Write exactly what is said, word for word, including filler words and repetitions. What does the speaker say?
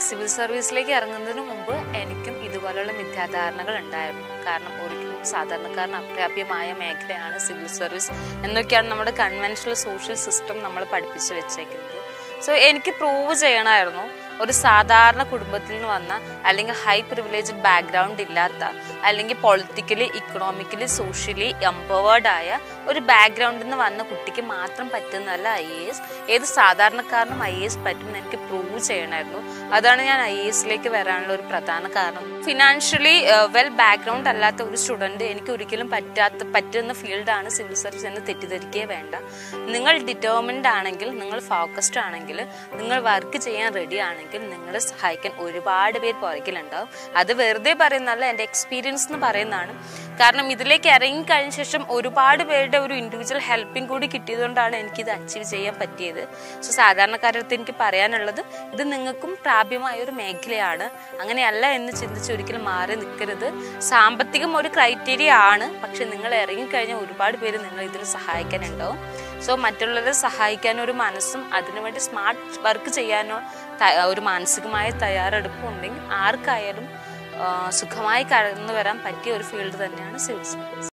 Civil സർവീസിലേക്ക് ഇറങ്ങുന്നതിന് മുമ്പ് എനിക്കും ഇതുപോലെയുള്ള മിഥ്യാധാരണകൾ ഉണ്ടായിരുന്നു. കാരണം ഒരിക്കലും സാധാരണക്കാരന് അപ്രാപ്യമായ മേഖലയാണ് സിവിൽ സർവീസ് എന്നൊക്കെയാണ് നമ്മുടെ കൺവെൻഷണൽ സോഷ്യൽ സിസ്റ്റം നമ്മൾ പഠിപ്പിച്ചു വെച്ചേക്കുന്നത്. സോ എനിക്ക് പ്രൂവ് ചെയ്യണമായിരുന്നു ഒരു സാധാരണ കുടുംബത്തിൽ നിന്ന് വന്ന അല്ലെങ്കിൽ ഹൈ പ്രിവിലേജ്ഡ് ബാക്ക്ഗ്രൗണ്ട് ഇല്ലാത്ത അല്ലെങ്കിൽ പൊളിറ്റിക്കലി ഇക്കണോമിക്കലി സോഷ്യലി എംപവേർഡ് ആയ ഒരു ബാക്ക്ഗ്രൗണ്ടിൽ നിന്ന് വന്ന കുട്ടിക്ക് മാത്രം പറ്റുന്നതല്ല ഐ എ എസ്. ഏത് സാധാരണക്കാരനും ഐ എ എസ് പറ്റുമെന്ന് എനിക്ക് പ്രൂവ് ചെയ്യണമായിരുന്നു. അതാണ് ഞാൻ ഐ എ എസിലേക്ക് വരാനുള്ള ഒരു പ്രധാന കാരണം. ഫിനാൻഷ്യലി വെൽ ബാക്ക്ഗ്രൗണ്ട് അല്ലാത്ത ഒരു സ്റ്റുഡൻറ്റ് എനിക്ക് ഒരിക്കലും പറ്റാത്ത പറ്റുന്ന ഫീൽഡാണ് സിവിൽ സർവീസ് എന്ന് തെറ്റിദ്ധരിക്കുകയേ വേണ്ട. നിങ്ങൾ ഡിറ്റർമിൻഡ് ആണെങ്കിൽ, നിങ്ങൾ ഫോക്കസ്ഡ് ആണെങ്കിൽ, നിങ്ങൾ വർക്ക് ചെയ്യാൻ റെഡി ആണെങ്കിൽ നിങ്ങളെ സഹായിക്കാൻ ഒരുപാട് പേര് പുറകിലുണ്ടാവും. അത് വെറുതെ പറയുന്നതല്ല, എൻ്റെ എക്സ്പീരിയൻസ് എന്ന് പറയുന്നതാണ്. കാരണം ഇതിലേക്ക് ഇറങ്ങി കഴിഞ്ഞ ശേഷം ഒരുപാട് പേരുടെ ഒരു ഇൻഡിവിജ്വൽ ഹെൽപ്പിംഗ് കൂടി കിട്ടിയതുകൊണ്ടാണ് എനിക്കിത് അച്ചീവ് ചെയ്യാൻ പറ്റിയത്. സോ സാധാരണക്കാരുടെ അടുത്ത് എനിക്ക് പറയാനുള്ളത്, ഇത് നിങ്ങൾക്കും പ്രാപ്യമായ ഒരു മേഖലയാണ്. അങ്ങനെയല്ല എന്ന് ചിന്തിച്ച് ഒരിക്കലും മാറി നിൽക്കരുത്. സാമ്പത്തികം ഒരു ക്രൈറ്റീരിയ ആണ്, പക്ഷെ നിങ്ങൾ ഇറങ്ങിക്കഴിഞ്ഞാൽ ഒരുപാട് പേര് നിങ്ങൾ ഇതിൽ സഹായിക്കാനുണ്ടാവും. സോ മറ്റുള്ളവരെ സഹായിക്കാനോ ഒരു മനസ്സും അതിനുവേണ്ടി സ്മാർട്ട് വർക്ക് ചെയ്യാനോ ഒരു മാനസികമായ തയ്യാറെടുപ്പും ഉണ്ടെങ്കിൽ ആർക്കായാലും സുഖമായി കടന്നു വരാൻ പറ്റിയ ഒരു ഫീൽഡ് തന്നെയാണ് സിവിൽ സർവീസ്.